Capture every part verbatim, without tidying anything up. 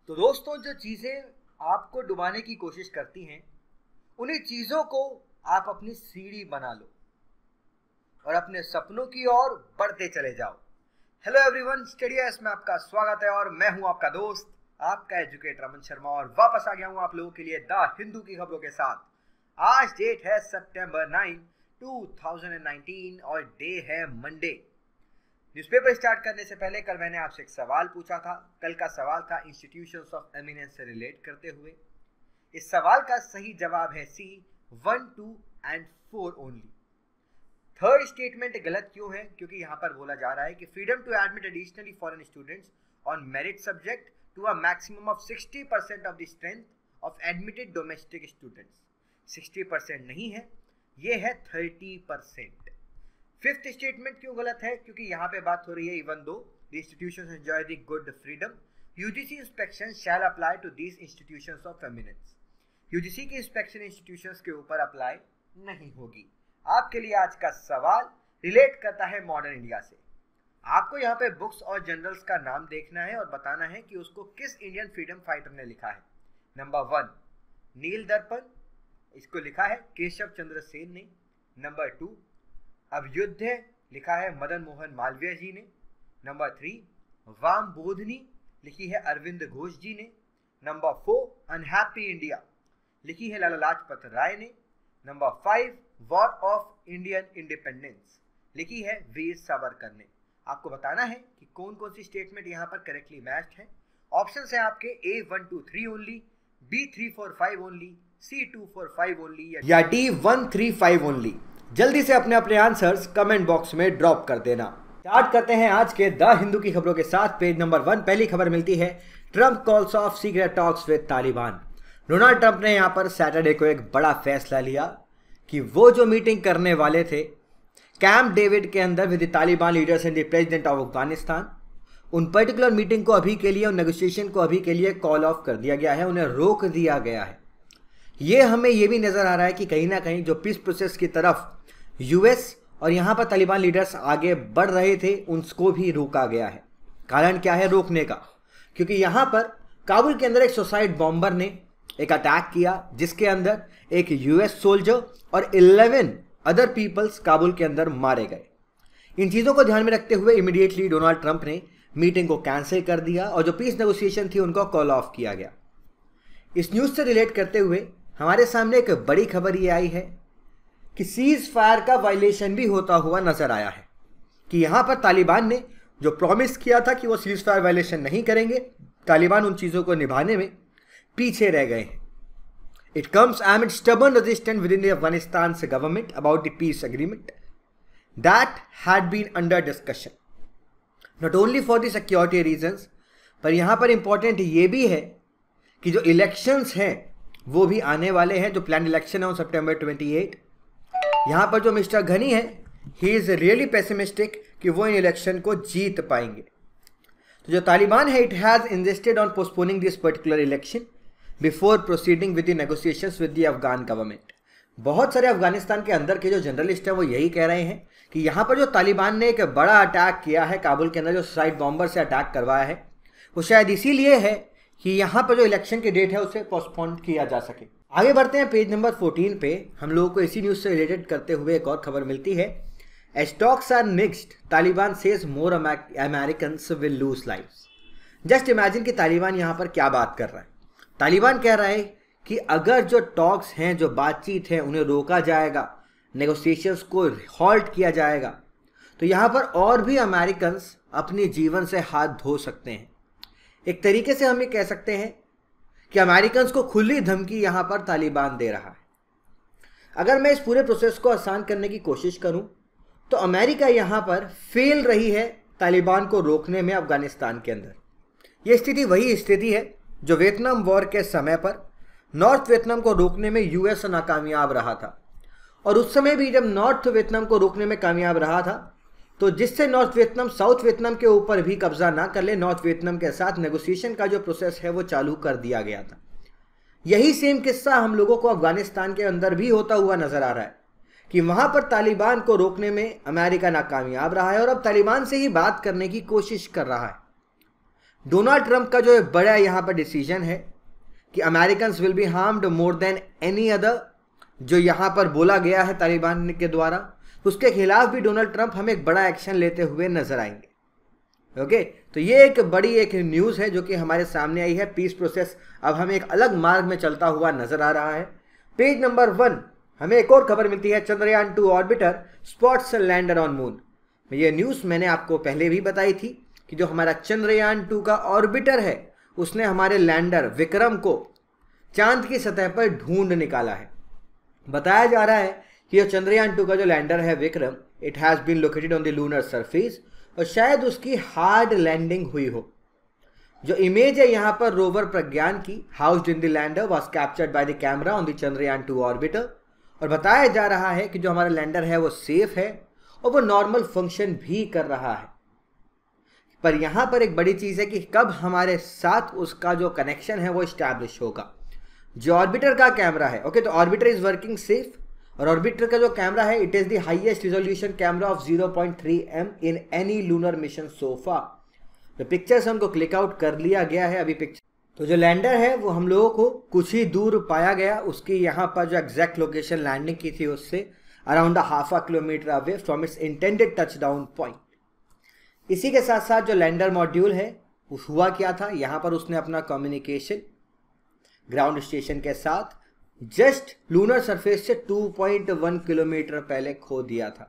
तो दोस्तों, जो चीजें आपको डुबाने की कोशिश करती हैं, उन्हीं चीजों को आप अपनी सीढ़ी बना लो और अपने सपनों की ओर बढ़ते चले जाओ। हेलो एवरीवन, स्टडीज में आपका स्वागत है और मैं हूं आपका दोस्त, आपका एजुकेटर अमन शर्मा, और वापस आ गया हूं आप लोगों के लिए द हिंदू की खबरों के साथ। आज डेट है सितंबर नाइन टू थाउजेंड नाइनटीन और डे है मंडे। न्यूज़पेपर स्टार्ट करने से पहले कल मैंने आपसे एक सवाल पूछा था। कल का सवाल था इंस्टीट्यूशंस ऑफ एमिनेंस से रिलेट करते हुए। इस सवाल का सही जवाब है C, one, two and four only. Third statement गलत क्यों है? क्योंकि यहाँ पर बोला जा रहा है कि freedom to admit additionally foreign students on merit subject to a maximum of sixty percent of the strength of admitted domestic students. Sixty percent नहीं है, ये है थर्टी परसेंट। फिफ्थ स्टेटमेंट क्यों गलत है? क्योंकि यहाँ पे बात हो रही है even though the institutions enjoy the good freedom, UGC inspection shall apply to these institutions of eminence. UGC की इंस्पेक्शन इंस्टीट्यूशंस के ऊपर अप्लाई नहीं होगी। आपके लिए आज का सवाल रिलेट करता है मॉडर्न इंडिया से। आपको यहाँ पे बुक्स और जर्नल्स का नाम देखना है और बताना है कि उसको किस इंडियन फ्रीडम फाइटर ने लिखा है। नंबर वन, नील दर्पण, इसको लिखा है केशव चंद्र सेन ने। नंबर टू, अब युद्ध है, लिखा है मदन मोहन मालवीय जी ने। नंबर थ्री, वाम बोधनी, लिखी है अरविंद घोष जी ने। नंबर फोर, अनहैप्पी इंडिया, लिखी है लाला लाजपत राय ने। Number five, war of Indian independence, लिखी है वीर सावरकर ने। आपको बताना है कि कौन कौन सी स्टेटमेंट यहाँ पर करेक्टली मैच्ड है। ऑप्शन है आपके A one two three only, B three four five only, C two four five only या D one three five only. जल्दी से अपने अपने आंसर्स कमेंट बॉक्स में ड्रॉप कर देना। स्टार्ट करते हैं आज के द हिंदू की खबरों के साथ। पेज नंबर वन, पहली खबर मिलती है Trump calls off secret talks with Taliban. Donald Trump ने यहाँ पर सैटरडे को एक बड़ा फैसला लिया कि वो जो मीटिंग करने वाले थे कैंप डेविड के अंदर with the Taliban leaders and the president of Afghanistan, उन पर्टिकुलर मीटिंग को अभी के लिए, उन नेगोशिएशन को अभी के लिए कॉल ऑफ कर दिया गया है, उन्हें रोक दिया गया है। ये हमें ये भी नजर आ रहा है कि कहीं ना कहीं जो पीस प्रोसेस की तरफ यूएस और यहाँ पर तालिबान लीडर्स आगे बढ़ रहे थे, उनको भी रोका गया है। कारण क्या है रोकने का? क्योंकि यहाँ पर काबुल के अंदर एक सुसाइड बॉम्बर ने एक अटैक किया जिसके अंदर एक यूएस सोल्जर और इलेवन अदर पीपल्स काबुल के अंदर मारे गए। इन चीज़ों को ध्यान में रखते हुए इमीडिएटली डोनाल्ड ट्रंप ने मीटिंग को कैंसिल कर दिया और जो पीस नेगोशिएशन थी उनको कॉल ऑफ किया गया। इस न्यूज़ से रिलेट करते हुए हमारे सामने एक बड़ी खबर ये आई है कि सीज फायर का वायलेशन भी होता हुआ नजर आया है कि यहाँ पर तालिबान ने जो प्रॉमिस किया था कि वो सीज फायर वायलेशन नहीं करेंगे, तालिबान उन चीज़ों को निभाने में पीछे रह गए हैं। It comes amid stubborn resistance within the Afghanistan government about the peace agreement that had been under discussion, not only for the security reasons, पर यहाँ पर इंपॉर्टेंट ये भी है कि जो इलेक्शंस हैं वो भी आने वाले हैं। जो प्लान इलेक्शन है वो सितंबर ट्वेंटी एट। यहाँ पर जो मिस्टर घनी है, ही इज़ रियली पेसिमिस्टिक कि वो इन इलेक्शन को जीत पाएंगे। तो जो तालिबान है, it has insisted on postponing this particular election before proceeding with the negotiations with the Afghan government. बहुत सारे अफगानिस्तान के अंदर के जो जर्नलिस्ट हैं वो यही कह रहे हैं कि यहाँ पर जो तालिबान ने एक बड़ा अटैक किया है काबुल के अंदर, जो सुसाइड बॉम्बर से अटैक करवाया है, वो शायद इसीलिए है कि यहाँ पर जो इलेक्शन की डेट है उसे पोस्टपोन किया जा सके। आगे बढ़ते हैं, पेज नंबर फोर्टीन पे हम लोगों को इसी न्यूज़ से रिलेटेड करते हुए एक और खबर मिलती है। As talks are mixed, Taliban says more Americans will lose lives. Just imagine कि तालिबान यहाँ पर क्या बात कर रहा है। तालिबान कह रहा है कि अगर जो टॉक्स हैं, जो बातचीत है, उन्हें रोका जाएगा, नेगोशिएशंस को हॉल्ट किया जाएगा, तो यहाँ पर और भी अमेरिकन्स अपने जीवन से हाथ धो सकते हैं। एक तरीके से हम ये कह सकते हैं कि अमेरिकन्स को खुली धमकी यहाँ पर तालिबान दे रहा है। अगर मैं इस पूरे प्रोसेस को आसान करने की कोशिश करूँ तो अमेरिका यहाँ पर फेल रही है तालिबान को रोकने में अफगानिस्तान के अंदर। ये स्थिति वही स्थिति है जो वियतनाम वॉर के समय पर नॉर्थ वियतनाम को रोकने में यूएस नाकामयाब रहा था। और उस समय भी जब नॉर्थ वियतनाम को रोकने में कामयाब रहा था, तो जिससे नॉर्थ वियतनाम साउथ वियतनाम के ऊपर भी कब्जा ना कर ले, नॉर्थ वियतनाम के साथ नेगोशिएशन का जो प्रोसेस है वो चालू कर दिया गया था। यही सेम किस्सा हम लोगों को अफगानिस्तान के अंदर भी होता हुआ नजर आ रहा है कि वहां पर तालिबान को रोकने में अमेरिका नाकामयाब रहा है और अब तालिबान से ही बात करने की कोशिश कर रहा है। डोनाल्ड ट्रंप का जो बड़ा यहाँ पर डिसीजन है कि Americans will be harmed more than any other, जो यहाँ पर बोला गया है तालिबान के द्वारा, उसके खिलाफ भी डोनाल्ड ट्रंप हमें एक बड़ा एक्शन लेते हुए नजर आएंगे। ओके, तो ये एक बड़ी एक न्यूज़ है जो कि हमारे सामने आई है। पीस प्रोसेस अब हमें एक अलग मार्ग में चलता हुआ नजर आ रहा है। पेज नंबर वन हमें एक और खबर मिलती है, Chandrayaan two orbiter spots lander on moon. ये न्यूज़ मैंने आपको पहले भी बताई थी कि जो हमारा चंद्रयान टू का ऑर्बिटर है उसने हमारे लैंडर विक्रम को चांद की सतह पर ढूंढ निकाला है। बताया जा रहा है कि ये चंद्रयान टू का जो लैंडर है Vikram, it has been located on the lunar surface और शायद उसकी हार्ड लैंडिंग हुई हो। जो इमेज है यहाँ पर रोवर प्रज्ञान की housed in the lander was captured by the camera on the Chandrayaan two orbiter, और बताया जा रहा है कि जो हमारा लैंडर है वो सेफ है और वो नॉर्मल फंक्शन भी कर रहा है। पर यहाँ पर एक बड़ी चीज़ है कि कब हमारे साथ उसका जो कनेक्शन है वो इस्टेब्लिश होगा। जो ऑर्बिटर का कैमरा है, ओके, तो ऑर्बिटर इज वर्किंग सेफ, और ऑर्बिटर का जो कैमरा है it is the highest resolution camera of zero point three M in any lunar mission so far. तो पिक्चर्स हमको क्लिक आउट कर लिया गया है अभी पिक्चर। तो जो लैंडर है वो हम लोगों को कुछ ही दूर पाया गया, उसकी यहाँ पर जो एग्जैक्ट लोकेशन लैंडिंग की थी उससे around half a kilometer away from its intended touch down point. इसी के साथ साथ जो लैंडर मॉड्यूल है उस हुआ क्या था, यहाँ पर उसने अपना कम्युनिकेशन ग्राउंड स्टेशन के साथ जस्ट लूनर सरफेस से टू पॉइंट वन किलोमीटर पहले खो दिया था।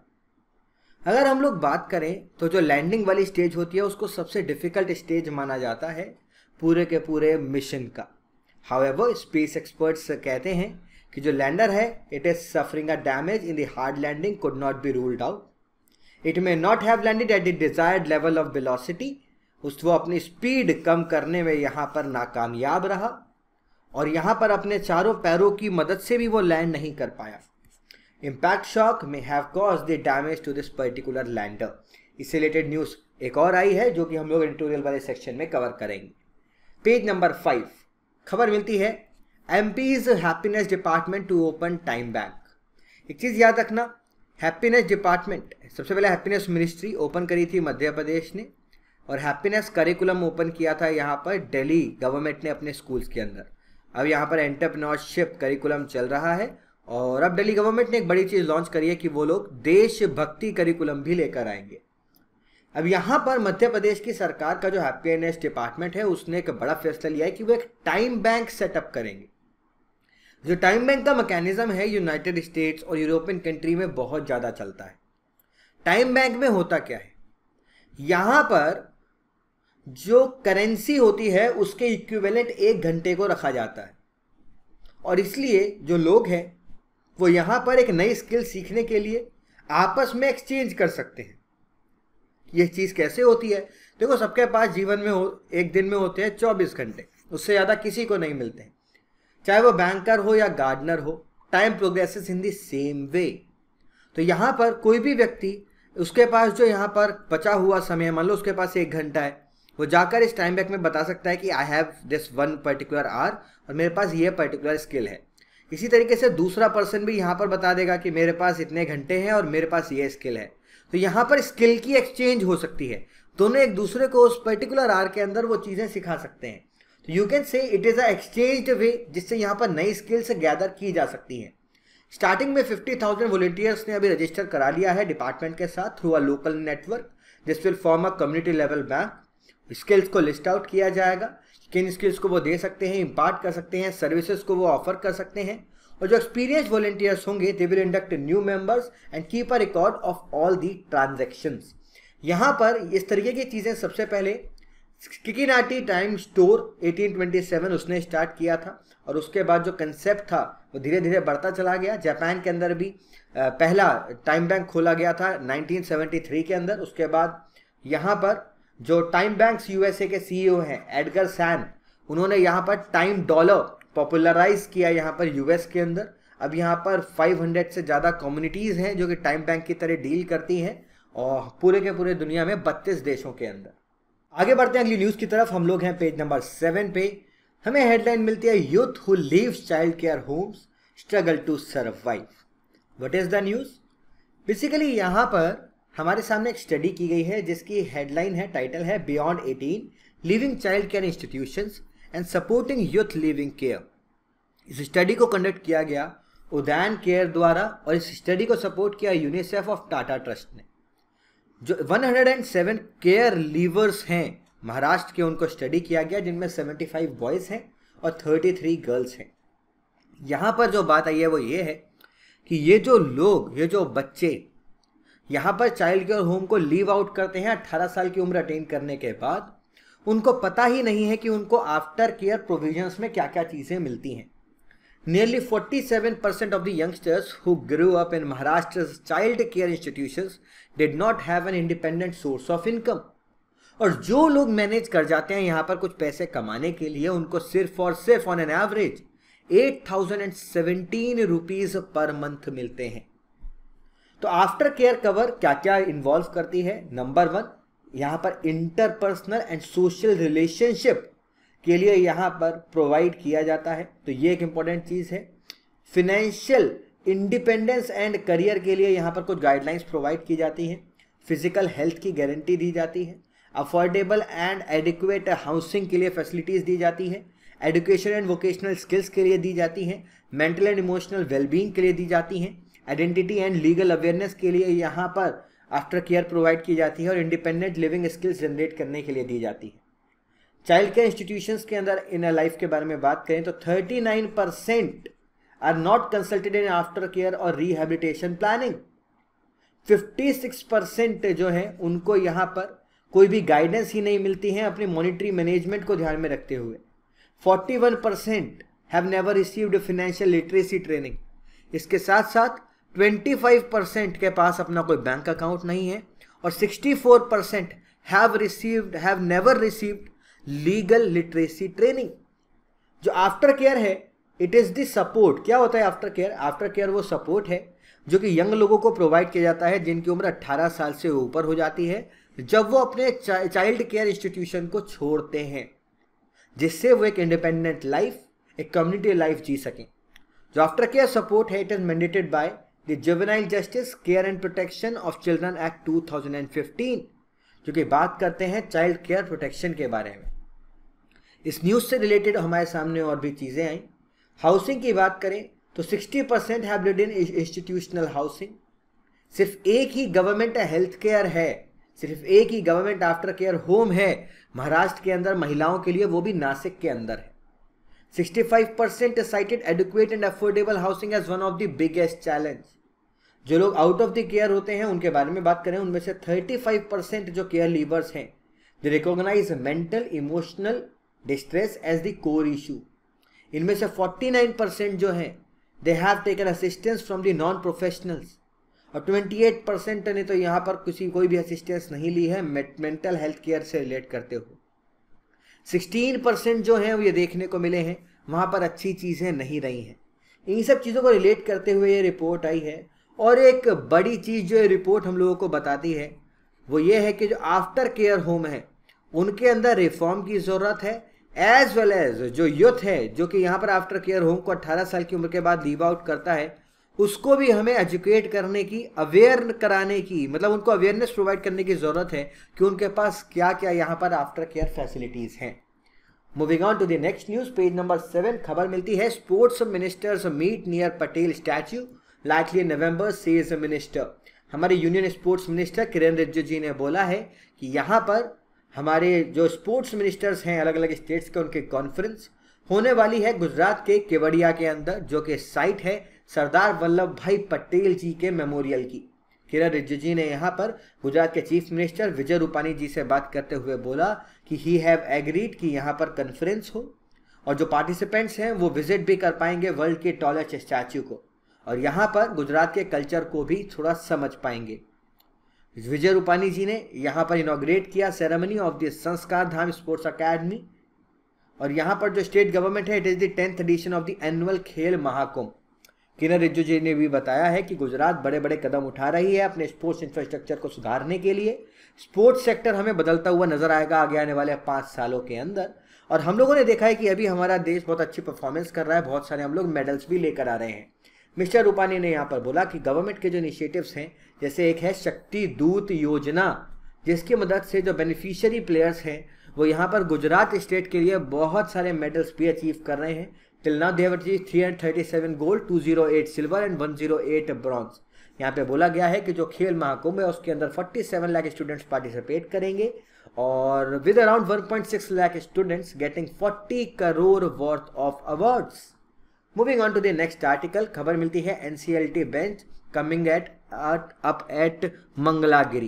अगर हम लोग बात करें तो जो लैंडिंग वाली स्टेज होती है उसको सबसे डिफिकल्ट स्टेज माना जाता है पूरे के पूरे मिशन का। हाउएवर स्पेस एक्सपर्ट्स कहते हैं कि जो लैंडर है it is suffering a damage in the hard landing, could not be ruled out. It may not have landed at the desired level of velocity, उस वो अपनी स्पीड कम करने में यहाँ पर नाकामयाब रहा और यहाँ पर अपने चारों पैरों की मदद से भी वो लैंड नहीं कर पाया। Impact shock may have cause the damage to this particular lander. इससे रिलेटेड न्यूज़ एक और आई है जो कि हम लोग एडिटोरियल वाले सेक्शन में कवर करेंगे। पेज नंबर फाइव खबर मिलती है, MP's happiness department to open time bank. एक चीज़ याद रखना, हैप्पीनेस डिपार्टमेंट सबसे पहले हैप्पीनेस मिनिस्ट्री ओपन करी थी मध्य प्रदेश ने, और हैप्पीनेस करिकुलम ओपन किया था यहाँ पर दिल्ली गवर्नमेंट ने अपने स्कूल्स के अंदर। अब यहाँ पर एंटरप्रेन्योरशिप करिकुलम चल रहा है और अब दिल्ली गवर्नमेंट ने एक बड़ी चीज़ लॉन्च करी है कि वो लोग देशभक्ति करिकुलम भी लेकर आएंगे। अब यहाँ पर मध्य प्रदेश की सरकार का जो हैप्पीनेस डिपार्टमेंट है उसने एक बड़ा फैसला लिया है कि वो एक टाइम बैंक सेटअप करेंगे। जो टाइम बैंक का मैकेनिज्म है यूनाइटेड स्टेट्स और यूरोपियन कंट्री में बहुत ज़्यादा चलता है। टाइम बैंक में होता क्या है, यहाँ पर जो करेंसी होती है उसके इक्विवेलेंट एक घंटे को रखा जाता है, और इसलिए जो लोग हैं वो यहाँ पर एक नई स्किल सीखने के लिए आपस में एक्सचेंज कर सकते हैं। ये चीज़ कैसे होती है, देखो सबके पास जीवन में हो, एक दिन में होते हैं चौबीस घंटे, उससे ज़्यादा किसी को नहीं मिलते हैं, चाहे वो बैंकर हो या गार्डनर हो। Time progresses in the same way. तो यहाँ पर कोई भी व्यक्ति, उसके पास जो यहाँ पर बचा हुआ समय, मान लो उसके पास एक घंटा है, वो जाकर इस टाइम बैंक में बता सकता है कि I have this one particular hour और मेरे पास ये पर्टिकुलर स्किल है। इसी तरीके से दूसरा पर्सन भी यहाँ पर बता देगा कि मेरे पास इतने घंटे हैं और मेरे पास ये स्किल है। तो यहाँ पर स्किल की एक्सचेंज हो सकती है, दोनों एक दूसरे को उस पर्टिकुलर आवर के अंदर वो चीज़ें सिखा सकते हैं। तो you can say it is a exchanged way जिससे यहाँ पर नई स्किल्स गैदर की जा सकती हैं। स्टार्टिंग में फिफ्टी थाउजेंड वॉलंटियर्स ने अभी रजिस्टर करा लिया है डिपार्टमेंट के साथ through a local network. This will form a community level bank. Skills को लिस्ट आउट किया जाएगा, किन स्किल्स को वो दे सकते हैं, इम्पार्ट कर सकते हैं, सर्विसेज को वो ऑफर कर सकते हैं, और जो एक्सपीरियंस वॉलंटियर्स होंगे they will induct new members and keep a record of all the transactions. यहाँ पर इस तरीके की चीज़ें सबसे पहले किकिनाटी time store eighteen twenty seven उसने स्टार्ट किया था, और उसके बाद जो कंसेप्ट था वो धीरे धीरे बढ़ता चला गया। जापान के अंदर भी पहला टाइम बैंक खोला गया था नाइनटीन सेवेंटी थ्री के अंदर। उसके बाद यहाँ पर जो टाइम बैंक्स यूएसए के सीईओ हैं एडगर सैन, उन्होंने यहाँ पर टाइम डॉलर पॉपुलराइज किया यहाँ पर यूएस के अंदर। अब यहाँ पर पाँच सौ से ज़्यादा कम्युनिटीज़ हैं जो कि टाइम बैंक की तरह डील करती हैं, और पूरे के पूरे दुनिया में बत्तीस देशों के अंदर। आगे बढ़ते हैं अगली न्यूज़ की तरफ। हम लोग हैं पेज नंबर सेवन पे। हमें हेडलाइन मिलती है, youth who leaves child care homes struggle to survive. What is the news? Basically यहाँ पर हमारे सामने एक स्टडी की गई है जिसकी हेडलाइन है, टाइटल है, beyond eighteen living child care institutions and supporting youth living care. इस स्टडी को कंडक्ट किया गया उदयन केयर द्वारा और इस स्टडी को सपोर्ट किया यूनिसेफ ऑफ टाटा ट्रस्ट ने। जो एक सौ सात केयर लीवर्स हैं महाराष्ट्र के, उनको स्टडी किया गया, जिनमें पचहत्तर बॉयज़ हैं और तैंतीस गर्ल्स हैं। यहाँ पर जो बात आई है वो ये है कि ये जो लोग, ये जो बच्चे यहाँ पर चाइल्ड केयर होम को लीव आउट करते हैं अठारह साल की उम्र अटेन करने के बाद, उनको पता ही नहीं है कि उनको आफ्टर केयर प्रोविजंस में क्या क्या चीज़ें मिलती हैं। Nearly forty-seven percent of the youngsters who grew up in Maharashtra's child care institutions did not have an independent source of income. और जो लोग मैनेज कर जाते हैं यहाँ पर कुछ पैसे कमाने के लिए, उनको सिर्फ और सिर्फ on an average eight thousand seventeen rupees per month मिलते हैं। तो आफ्टर केयर कवर क्या क्या इन्वॉल्व करती है? नंबर वन, यहाँ पर इंटरपर्सनल एंड सोशल रिलेशनशिप के लिए यहाँ पर प्रोवाइड किया जाता है, तो ये एक इम्पॉर्टेंट चीज़ है। फिनेंशियल इंडिपेंडेंस एंड करियर के लिए यहाँ पर कुछ गाइडलाइंस प्रोवाइड की जाती हैं। फिजिकल हेल्थ की गारंटी दी जाती है। अफोर्डेबल एंड एडिक्वेट हाउसिंग के लिए फैसिलिटीज़ दी जाती है। एजुकेशन एंड वोकेशनल स्किल्स के लिए दी जाती हैं। मेंटल एंड इमोशनल वेलबींग के लिए दी जाती हैं। आइडेंटिटी एंड लीगल अवेयरनेस के लिए यहाँ पर आफ्टर केयर प्रोवाइड की जाती है और इंडिपेंडेंट लिविंग स्किल्स जनरेट करने के लिए दी जाती है। चाइल्ड केयर इंस्टीट्यूशंस के अंदर इन लाइफ के बारे में बात करें तो उनतालीस percent are not consulted in after care और रिहैबिलिटेशन प्लानिंग। छप्पन परसेंट जो है उनको यहाँ पर कोई भी गाइडेंस ही नहीं मिलती है अपनी मॉनिटरी मैनेजमेंट को ध्यान में रखते हुए। इकतालीस percent have never received financial literacy training. इसके साथ साथ पच्चीस परसेंट के पास अपना कोई बैंक अकाउंट नहीं है और चौंसठ percent have received have never received legal literacy training. जो आफ्टर केयर है, इट इज़ द सपोर्ट। क्या होता है आफ्टर केयर? आफ्टर केयर वो सपोर्ट है जो कि यंग लोगों को प्रोवाइड किया जाता है जिनकी उम्र अठारह साल से ऊपर हो जाती है, जब वो अपने चाइल्ड केयर इंस्टीट्यूशन को छोड़ते हैं, जिससे वो एक इंडिपेंडेंट लाइफ, एक कम्युनिटी लाइफ जी सकें। जो आफ्टर केयर सपोर्ट है, it is mandated by the juvenile justice care and protection of children act two thousand fifteen, जो कि बात करते हैं चाइल्ड केयर प्रोटेक्शन के बारे में। इस न्यूज़ से रिलेटेड हमारे सामने और भी चीज़ें आई। हाउसिंग की बात करें तो साठ percent have lived in institutional housing. सिर्फ एक ही गवर्नमेंट हेल्थ केयर है, सिर्फ एक ही गवर्नमेंट आफ्टर केयर होम है महाराष्ट्र के अंदर महिलाओं के लिए, वो भी नासिक के अंदर है। पैंसठ percent cited educate and affordable housing as one of the biggest challenge. जो लोग आउट ऑफ द केयर होते हैं उनके बारे में बात करें, उनमें से पैंतीस परसेंट जो केयर लीवर्स हैं, they recognize mental emotional distress as the core issue. इनमें से उनचास परसेंट जो हैं they have taken assistance from the non professionals और अट्ठाईस परसेंट ने तो यहाँ पर किसी कोई भी असिस्टेंस नहीं ली है मेंटल हेल्थ केयर से रिलेट करते हुए। सोलह परसेंट जो हैं वो ये देखने को मिले हैं वहाँ पर अच्छी चीज़ें नहीं रही हैं। इन सब चीज़ों को रिलेट करते हुए ये रिपोर्ट आई है। और एक बड़ी चीज़ जो ये रिपोर्ट हम लोगों को बताती है वो ये है कि जो आफ्टर केयर होम है उनके अंदर रिफॉर्म की ज़रूरत है, एज वेल एज जो यूथ है जो कि यहाँ पर आफ्टर केयर होम को अट्ठारह साल की उम्र के बाद लीव आउट करता है, उसको भी हमें एजुकेट करने की, अवेयर कराने की, मतलब उनको अवेयरनेस प्रोवाइड करने की ज़रूरत है कि उनके पास क्या क्या यहाँ पर आफ्टर केयर फैसिलिटीज़ हैं। Moving on to the next news, page number seven, खबर मिलती है sports ministers meet near Patel statue likely November, says minister. हमारे union sports minister Kiran Rijiju ji ने बोला है कि यहाँ पर हमारे जो स्पोर्ट्स मिनिस्टर्स हैं अलग अलग स्टेट्स के, उनके कॉन्फ्रेंस होने वाली है गुजरात के केवड़िया के अंदर, जो कि साइट है सरदार वल्लभ भाई पटेल जी के मेमोरियल की। किरण रिजिजू जी ने यहाँ पर गुजरात के चीफ मिनिस्टर विजय रूपानी जी से बात करते हुए बोला कि ही हैव एग्रीड कि यहाँ पर कॉन्फ्रेंस हो और जो पार्टिसिपेंट्स हैं वो विजिट भी कर पाएंगे वर्ल्ड के टॉलेस्ट स्टैच्यू को और यहाँ पर गुजरात के कल्चर को भी थोड़ा समझ पाएंगे। विजय रूपानी जी ने यहाँ पर इनॉग्रेट किया सेरेमनी ऑफ द संस्कार धाम स्पोर्ट्स अकेडमी और यहाँ पर जो स्टेट गवर्नमेंट है, it is the tenth edition of the annual Khel Mahakumbh. किरण रिजिजू जी ने भी बताया है कि गुजरात बड़े बड़े कदम उठा रही है अपने स्पोर्ट्स इंफ्रास्ट्रक्चर को सुधारने के लिए। स्पोर्ट्स सेक्टर हमें बदलता हुआ नजर आएगा आगे आने वाले पाँच सालों के अंदर और हम लोगों ने देखा है कि अभी हमारा देश बहुत अच्छी परफॉर्मेंस कर रहा है, बहुत सारे हम लोग मेडल्स भी लेकर आ रहे हैं। मिस्टर रूपानी ने यहाँ पर बोला कि गवर्नमेंट के जो इनिशिएटिव्स हैं, जैसे एक है शक्ति दूत योजना, जिसकी मदद से जो बेनिफिशियरी प्लेयर्स हैं वो यहाँ पर गुजरात स्टेट के लिए बहुत सारे मेडल्स भी अचीव कर रहे हैं। Till now they have achieved three hundred thirty seven gold, two hundred eight silver and one hundred eight bronze. यहाँ पे बोला गया है कि जो खेल महाकुंभ है उसके अंदर सैंतालीस लाख स्टूडेंट्स पार्टिसिपेट करेंगे और with around one point six lakh students getting forty crore worth of awards. Moving on to the next article, खबर मिलती है NCLT bench coming at up at Mangalagiri.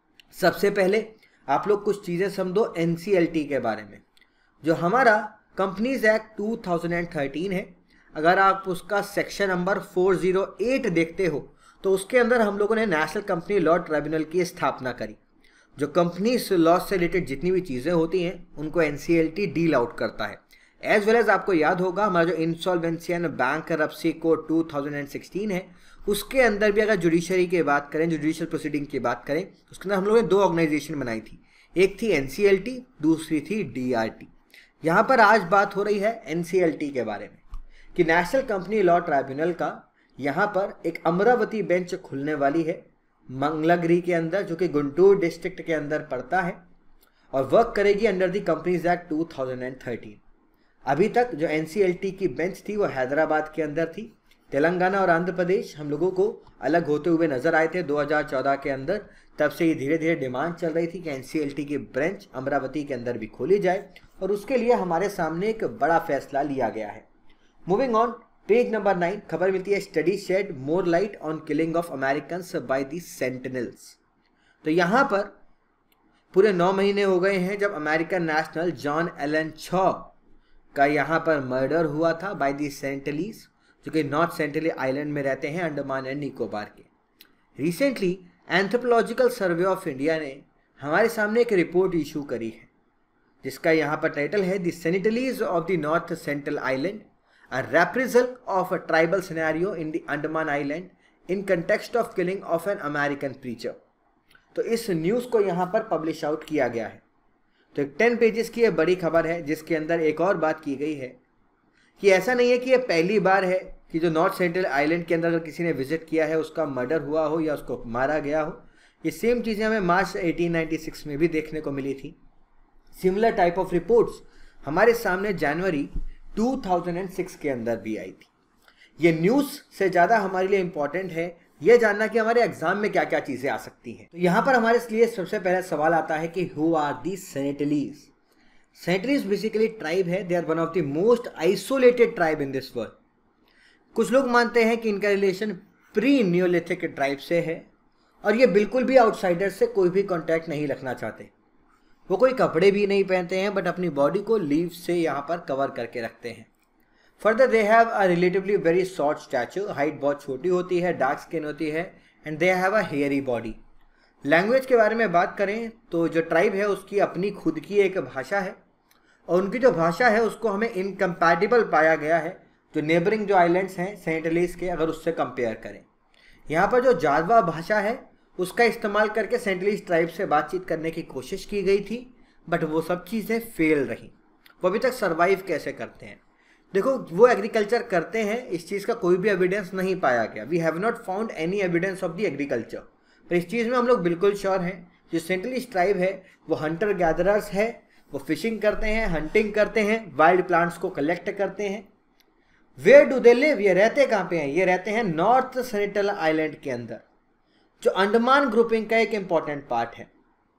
सबसे पहले आप लोग कुछ चीजें समझो एनसीएलटी के बारे में। जो हमारा companies act two thousand thirteen है, अगर आप उसका section number four zero eight देखते हो तो उसके अंदर हम लोगों ने नेशनल कंपनी लॉ ट्राइब्यूनल की स्थापना करी। जो कंपनी लॉ से रिलेटेड जितनी भी चीज़ें होती हैं उनको एनसीएलटी डील आउट करता है। एज वेल एज आपको याद होगा हमारा जो insolvency and bankruptcy code two thousand sixteen है, उसके अंदर भी अगर जुडिशरी की बात करें, जुडिशियल प्रोसीडिंग की बात करें, उसके अंदर हम लोगों ने दो ऑर्गेनाइजेशन बनाई थी, एक थी एनसीएलटी, दूसरी थी डीआरटी। यहाँ पर आज बात हो रही है एनसीएलटी के बारे में कि नेशनल कंपनी लॉ ट्राइब्यूनल का यहाँ पर एक अमरावती बेंच खुलने वाली है मंगलागिरी के अंदर, जो कि गुंटूर डिस्ट्रिक्ट के अंदर पड़ता है और वर्क करेगी under the companies act two thousand thirteen. अभी तक जो एनसीएलटी की बेंच थी वो हैदराबाद के अंदर थी। तेलंगाना और आंध्र प्रदेश हम लोगों को अलग होते हुए नजर आए थे दो हज़ार चौदह के अंदर। तब से ये धीरे धीरे डिमांड चल रही थी कि एनसीएलटी की ब्रांच अमरावती के अंदर भी खोली जाए और उसके लिए हमारे सामने एक बड़ा फैसला लिया गया है। Moving on, page number nine, खबर मिलती है study shed more light on killing of Americans by the sentinels. तो यहाँ पर पूरे नौ महीने हो गए हैं जब American national John Allen Chau का यहाँ पर मर्डर हुआ था बाय द सेंटिनलीज, जो कि नॉर्थ सेंटिनली आइलैंड में रहते हैं अंडमान एंड निकोबार के। Recently anthropological survey of India ने हमारे सामने एक रिपोर्ट इशू करी है जिसका यहाँ पर टाइटल है the Sentinelese of the north central island, a reprisal of a tribal scenario in the Andaman island in context of killing of an American preacher. तो इस न्यूज़ को यहाँ पर पब्लिश आउट किया गया है। तो एक टेन पेजेस की ये बड़ी खबर है जिसके अंदर एक और बात की गई है कि ऐसा नहीं है कि ये पहली बार है कि जो नॉर्थ सेंट्रल आइलैंड के अंदर अगर किसी ने विजिट किया है उसका मर्डर हुआ हो या उसको मारा गया हो। ये सेम चीज़ें हमें मार्च एटीन नाइंटी सिक्स में भी देखने को मिली थी। सिमिलर टाइप ऑफ रिपोर्ट्स हमारे सामने जनवरी टू थाउजेंड सिक्स के अंदर भी आई थी। ये न्यूज़ से ज़्यादा हमारे लिए इम्पॉर्टेंट है ये जानना कि हमारे एग्जाम में क्या क्या चीज़ें आ सकती हैं। तो यहाँ पर हमारे लिए सबसे पहला सवाल आता है कि who are the Sentinelese. Sentinelese basically tribe है, they are one of the most isolated tribe in this world. कुछ लोग मानते हैं कि इनका रिलेशन प्री न्योलिथिक ट्राइब से है और ये बिल्कुल भी आउटसाइडर से कोई भी कॉन्टैक्ट नहीं रखना चाहते। वो कोई कपड़े भी नहीं पहनते हैं बट अपनी बॉडी को लीव से यहाँ पर कवर करके रखते हैं। Further they have a relatively very short stature, height बहुत छोटी होती है, डार्क स्किन होती है and they have a hairy body. Language के बारे में बात करें तो जो ट्राइब है उसकी अपनी खुद की एक भाषा है और उनकी जो भाषा है उसको हमें इनकम्पैटिबल पाया गया है जो नेबरिंग जो आइलैंड्स हैं सेंटिनलीज के, अगर उससे कंपेयर करें। यहाँ पर जो जारवा भाषा है उसका इस्तेमाल करके सेंटिनलीज ट्राइब से बातचीत करने की कोशिश की गई थी बट वो सब चीज़ें फेल रही। वो अभी तक सर्वाइव कैसे करते हैं? देखो, वो एग्रीकल्चर करते हैं, इस चीज़ का कोई भी एविडेंस नहीं पाया गया। We have not found any evidence of the agriculture. पर इस चीज़ में हम लोग बिल्कुल श्योर हैं जो सेंटिनलीज ट्राइब है वो हंटर गैदरर्स है, वो फिशिंग करते हैं, हंटिंग करते हैं, वाइल्ड प्लांट्स को कलेक्ट करते हैं। वेयर डू दे लिव, ये रहते कहाँ पे हैं? ये रहते हैं नॉर्थ सेंट्रल आइलैंड के अंदर जो अंडमान ग्रुपिंग का एक इम्पॉर्टेंट पार्ट है।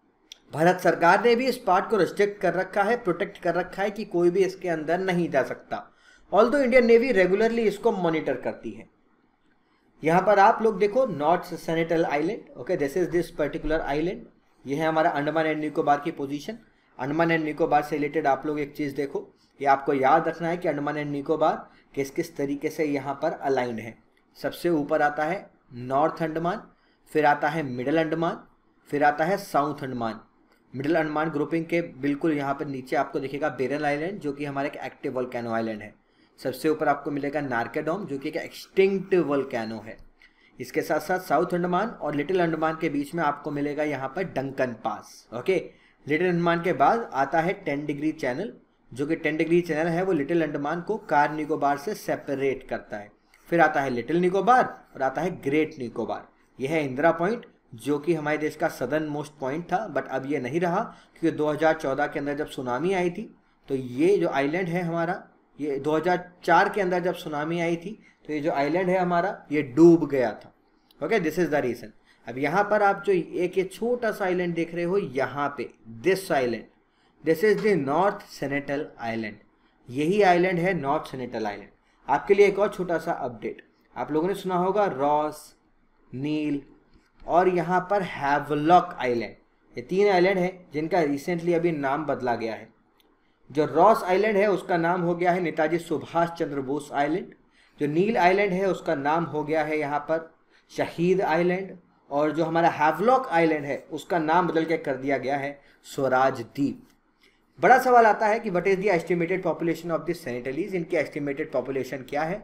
भारत सरकार ने भी इस पार्ट को रिस्ट्रिक्ट कर रखा है, प्रोटेक्ट कर रखा है कि कोई भी इसके अंदर नहीं जा सकता। ऑल्दो इंडियन नेवी रेगुलरली इसको मॉनिटर करती है। यहाँ पर आप लोग देखो north central island, okay, this is this particular island. ये है हमारा अंडमान एंड निकोबार की पोजीशन। अंडमान एंड निकोबार से रिलेटेड आप लोग एक चीज़ देखो, ये आपको याद रखना है कि अंडमान एंड निकोबार किस किस तरीके से यहाँ पर अलाइंड है। सबसे ऊपर आता है नॉर्थ अंडमान, फिर आता है मिडिल अंडमान, फिर आता है south Andaman. Middle Andaman grouping के बिल्कुल यहाँ पर नीचे आपको दिखेगा बेरन आइलैंड जो कि हमारा एक एक्टिव वोल्केनो आइलैंड है। सबसे ऊपर आपको मिलेगा नार्केडोम जो कि एक एक्सटिंक्ट वोल्केनो है। इसके साथ साथ साउथ अंडमान और लिटिल अंडमान के बीच में आपको मिलेगा यहाँ पर Duncan pass. Okay, little Andaman के बाद आता है टेन डिग्री चैनल जो कि टेन डिग्री चैनल है वो लिटिल अंडमान को कार निकोबार से सेपरेट करता है। फिर आता है लिटिल निकोबार और आता है ग्रेट निकोबार। यह है इंदिरा पॉइंट जो कि हमारे देश का सदर्न मोस्ट पॉइंट था, बट अब ये नहीं रहा क्योंकि दो हज़ार चौदह के अंदर जब सुनामी आई थी तो ये जो आइलैंड है हमारा, ये दो हज़ार चार के अंदर जब सुनामी आई थी तो ये जो आइलैंड है हमारा ये डूब गया था। Okay, this is the reason. अब यहाँ पर आप जो एक ये छोटा सा आइलैंड देख रहे हो यहाँ पे, this island, this is the north Sentinel island, यही आइलैंड है नॉर्थ सेनेटल आइलैंड। आपके लिए एक और छोटा सा अपडेट, आप लोगों ने सुना होगा रॉस, नील और यहाँ पर हैवलॉक आइलैंड, ये तीन आइलैंड है जिनका रिसेंटली अभी नाम बदला गया है। जो रॉस आइलैंड है उसका नाम हो गया है नेताजी सुभाष चंद्र बोस आइलैंड, जो नील आइलैंड है उसका नाम हो गया है यहाँ पर शहीद आइलैंड, और जो हमारा हैवलॉक आइलैंड है उसका नाम बदल के कर दिया गया है स्वराज द्वीप। बड़ा सवाल आता है कि what is the estimated population of this Sentinelese, इनकी एस्टिमेटेड पॉपुलेशन क्या है।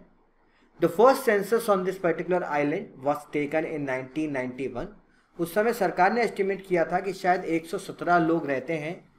The first census on this particular island was taken in nineteen ninety one. उस समय सरकार ने एस्टिमेट किया था कि शायद एक सौ सत्रह लोग रहते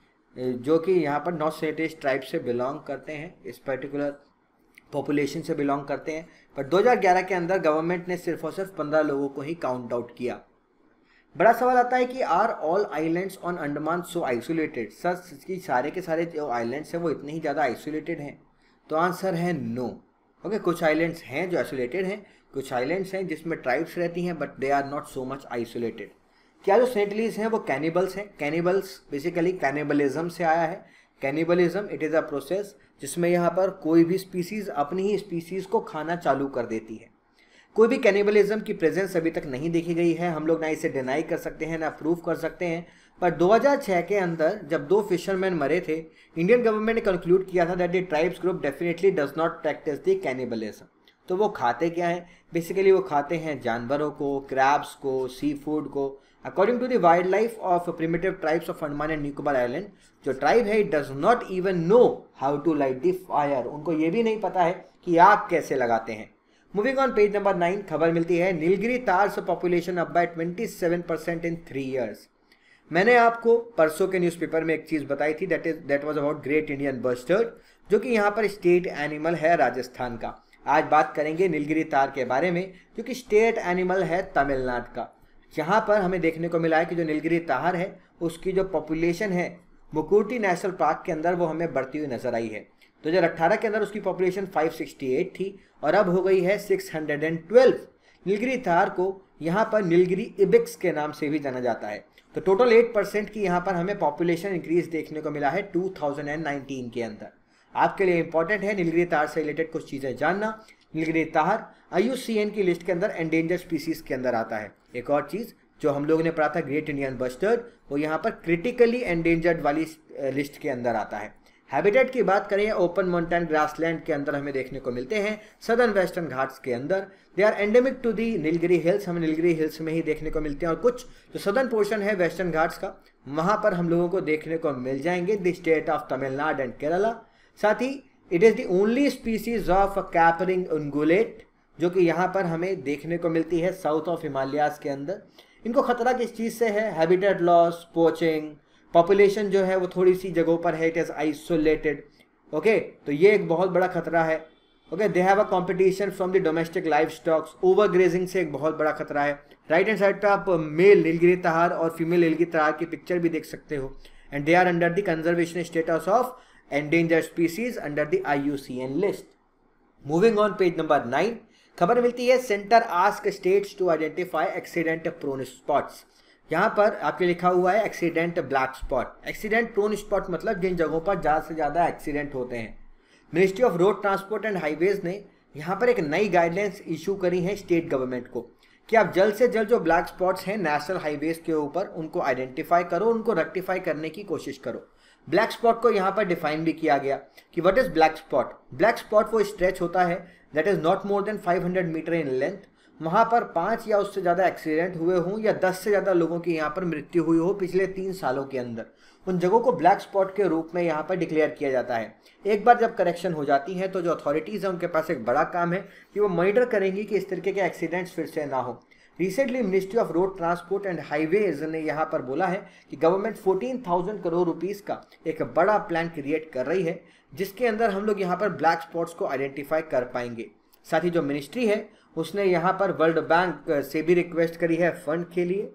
हैं जो कि यहाँ पर नॉर्थ सेनेटिस्ट ट्राइब से बिलोंग करते हैं, इस पर्टिकुलर पॉपुलेशन से बिलोंग करते हैं। पर दो हज़ार ग्यारह के अंदर गवर्नमेंट ने सिर्फ और सिर्फ पंद्रह लोगों को ही काउंट आउट किया। बड़ा सवाल आता है कि are all islands on Andaman so isolated, such कि सारे के सारे जो आइलैंड्स हैं वो इतने ही ज़्यादा आइसोलेटेड हैं? तो आंसर है नो। ओके, कुछ आइलैंड्स हैं जो आइसोलेटेड हैं, कुछ आइलैंड्स हैं जिसमें ट्राइब्स रहती हैं but they are not so much isolated. क्या जो सेनेटलीज हैं वो कैनिबल्स हैं? कैनिबल्स बेसिकली कैनिबलिज्म से आया है। Cannibalism it is a process जिसमें यहाँ पर कोई भी स्पीसीज अपनी ही स्पीसीज को खाना चालू कर देती है। कोई भी कैनिबलिज्म की प्रेजेंस अभी तक नहीं देखी गई है, हम लोग ना इसे डिनाई कर सकते हैं ना प्रूव कर सकते हैं। पर दो हज़ार छह के अंदर जब दो फिशरमैन मरे थे, इंडियन गवर्नमेंट ने कंक्लूड किया था that the tribes group definitely does not practice the cannibalism. तो वो खाते क्या है? बेसिकली वो खाते हैं जानवरों को, क्रैब्स को, सी फूड को। According to the wild life of primitive tribes of Andaman and Nicobar island, जो ट्राइब है it does not even know how to light the fire, उनको ये भी नहीं पता है कि आग कैसे लगाते हैं। Moving on page number nine, खबर मिलती है Nilgiri tahrs population up by सत्ताईस परसेंट इन थ्री इयर्स। मैंने आपको परसों के न्यूज़पेपर में एक चीज़ बताई थी, that is that was about great Indian bustard, जो कि यहाँ पर स्टेट एनिमल है राजस्थान का। आज बात करेंगे नीलगिरी तार के बारे में जो कि स्टेट एनिमल है तमिलनाडु का। यहाँ पर हमें देखने को मिला है कि जो नीलगिरी तार है उसकी जो पॉपुलेशन है मुकुटी नेशनल पार्क के अंदर वो हमें बढ़ती हुई नजर आई है। दो हज़ार अठारह के अंदर उसकी पॉपुलेशन पाँच सौ अड़सठ थी और अब हो गई है छह सौ बारह। नीलगिरी तार को यहाँ पर नीलगिरी इबिक्स के नाम से भी जाना जाता है। तो टोटल आठ परसेंट की यहाँ पर हमें पॉपुलेशन इंक्रीज देखने को मिला है दो हज़ार उन्नीस के अंदर। आपके लिए इंपॉर्टेंट है नीलगिरी तार से रिलेटेड कुछ चीज़ें जानना। Nilgiri tahr I U C N की लिस्ट के अंदर एंडेंजर्ड स्पीसीज के अंदर आता है। एक और चीज़ जो हम लोगों ने पढ़ा था ग्रेट इंडियन बस्टर्ड, वो यहाँ पर क्रिटिकली एंडेंजर्ड वाली लिस्ट के अंदर आता है। हैबिटेट की बात करें ओपन माउंटेन ग्रासलैंड के अंदर हमें देखने को मिलते हैं, सदर्न वेस्टर्न घाट्स के अंदर। They are endemic to the Nilgiri hills, हमें नीलगिरी हिल्स में ही देखने को मिलते हैं। और कुछ जो सदर्न पोर्शन है वेस्टर्न घाट्स का, वहाँ पर हम लोगों को देखने को मिल जाएंगे the state of Tamil Nadu and Kerala. साथ ही it is the only species of caprine ungulate जो कि यहाँ पर हमें देखने को मिलती है साउथ ऑफ हिमालयाज के अंदर। इनको खतरा किस चीज़ से है? हैबिटेट लॉस, पोचिंग, पॉपुलेशन जो है वो थोड़ी सी जगहों पर है, इट इज़ आइसोलेटेड। ओके, तो ये एक बहुत बड़ा खतरा है। Okay, they have a competition from the domestic life stocks, over grazing से एक बहुत बड़ा खतरा है। राइट हैंड साइड पे आप मेल नीलगिरी तार और फीमेल नीलगिरी तार की पिक्चर भी देख सकते हो। And they are under the conservation status of endangered species under the I U C N list. Moving on page number nine, खबर मिलती है centre ask states to identify accident prone spots. यहाँ पर आपके लिखा हुआ है accident black spot. Accident prone spot मतलब जिन जगहों पर ज़्यादा से ज़्यादा एक्सीडेंट होते हैं। Ministry of road transport and highways ने यहाँ पर एक नई गाइडलाइंस इशू करी है स्टेट गवर्नमेंट को कि आप जल्द से जल्द जो ब्लैक स्पॉट्स हैं नेशनल हाईवेज के ऊपर उनको आइडेंटिफाई करो, उनको रेक्टिफाई करने की कोशिश करो। ब्लैक स्पॉट को यहाँ पर डिफाइन भी किया गया कि what is black spot. Black spot वो स्ट्रेच होता है that is not more than पाँच सौ मीटर इन लेंथ, वहाँ पर पाँच या उससे ज़्यादा एक्सीडेंट हुए हों या दस से ज़्यादा लोगों की यहाँ पर मृत्यु हुई हो पिछले तीन सालों के अंदर, उन जगहों को ब्लैक स्पॉट के रूप में यहाँ पर डिक्लेयर किया जाता है। एक बार जब करेक्शन हो जाती है तो जो अथॉरिटीज़ हैं उनके पास एक बड़ा काम है कि वो मॉनिटर करेंगी कि इस तरीके के एक्सीडेंट्स फिर से ना हो। Recently ministry of road transport and highways ने यहाँ पर बोला है कि गवर्नमेंट चौदह हज़ार करोड़ रुपीस का एक बड़ा प्लान क्रिएट कर रही है जिसके अंदर हम लोग यहाँ पर ब्लैक स्पॉट्स को आइडेंटिफाई कर पाएंगे। साथ ही जो मिनिस्ट्री है उसने यहाँ पर वर्ल्ड बैंक से भी रिक्वेस्ट करी है फंड के लिए।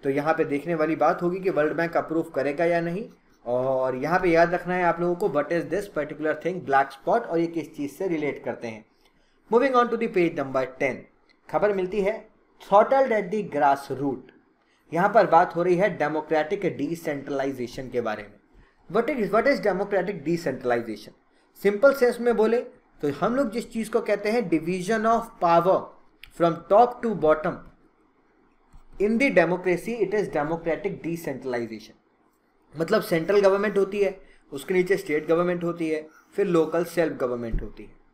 तो यहाँ पे देखने वाली बात होगी कि वर्ल्ड बैंक अप्रूव करेगा या नहीं। और यहाँ पे याद रखना है आप लोगों को what is this particular thing black spot और ये किस चीज़ से रिलेट करते हैं। Moving on to the page number ten, खबर मिलती है throttled at the grass root. यहाँ पर बात हो रही है डेमोक्रेटिक डिसेंट्रलाइजेशन के बारे में। What is what is democratic decentralisation? Simple sense में बोले तो हम लोग जिस चीज़ को कहते हैं division of power from top to bottom in the democracy, it is democratic decentralisation. मतलब सेंट्रल गवर्नमेंट होती है, उसके नीचे स्टेट गवर्नमेंट होती है, फिर लोकल सेल्फ गवर्नमेंट होती है।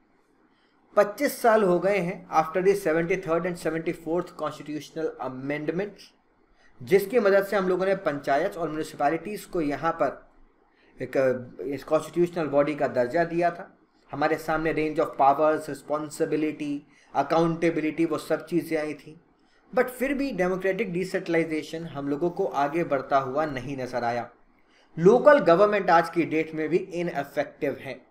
पच्चीस साल हो गए हैं after the seventy third and seventy fourth constitutional amendments, जिसकी मदद से हम लोगों ने पंचायत और म्यूनिसिपैलिटीज़ को यहाँ पर एक इस कॉन्स्टिट्यूशनल बॉडी का दर्जा दिया था। हमारे सामने range of powers, responsibility, accountability, वो सब चीज़ें आई थी। बट फिर भी डेमोक्रेटिक डिसेंट्रलाइजेशन हम लोगों को आगे बढ़ता हुआ नहीं नजर आया। लोकल गवर्नमेंट आज की डेट में भी इनएफेक्टिव है।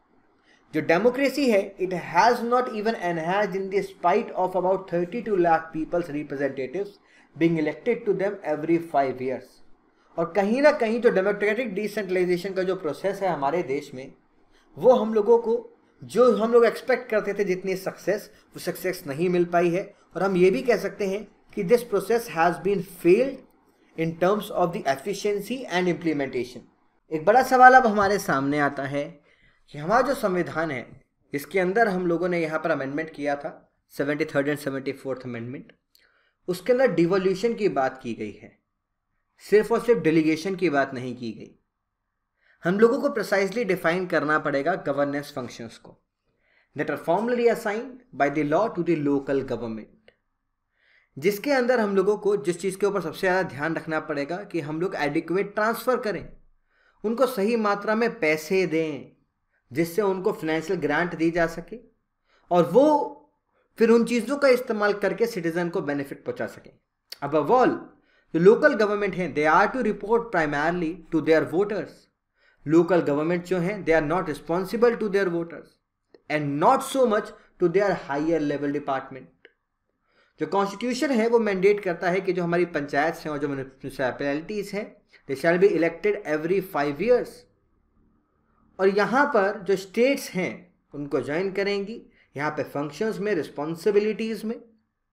जो डेमोक्रेसी है it has not even enhanced in the spite of about thirty two lakh peoples representatives being elected to them every five years. और कहीं ना कहीं जो डेमोक्रेटिक डिसेंट्रलाइजेशन का जो प्रोसेस है हमारे देश में, वो हम लोगों को जो हम लोग एक्सपेक्ट करते थे जितनी सक्सेस, वो सक्सेस नहीं मिल पाई है। और हम ये भी कह सकते हैं कि this process has been failed in terms of the efficiency and implementation. एक बड़ा सवाल अब हमारे सामने आता है कि हमारा जो संविधान है इसके अंदर हम लोगों ने यहाँ पर अमेंडमेंट किया था seventy third and seventy fourth amendment, उसके अंदर डिवोल्यूशन की बात की गई है, सिर्फ और सिर्फ डेलीगेशन की बात नहीं की गई। हम लोगों को प्रिसाइजली डिफाइन करना पड़ेगा गवर्नेंस फंक्शंस को that are formally assigned by the law to the local government, जिसके अंदर हम लोगों को जिस चीज़ के ऊपर सबसे ज़्यादा ध्यान रखना पड़ेगा कि हम लोग एडिक्वेट ट्रांसफ़र करें, उनको सही मात्रा में पैसे दें जिससे उनको फाइनेंशियल ग्रांट दी जा सके और वो फिर उन चीज़ों का इस्तेमाल करके सिटीजन को बेनिफिट पहुंचा सकें। अबव ऑल जो लोकल गवर्नमेंट हैं they are to report primarily to their voters. Local government जो हैं they are not responsible to their voters and not so much to their higher level department. जो constitution है वो mandate करता है कि जो हमारी पंचायत हैं और जो म्यूनिसिपैलिटीज हैं they shall be elected every five years. और यहाँ पर जो स्टेट्स हैं उनको ज्वाइन करेंगी यहाँ पे फंक्शंस में, रिस्पॉन्सिबिलिटीज में।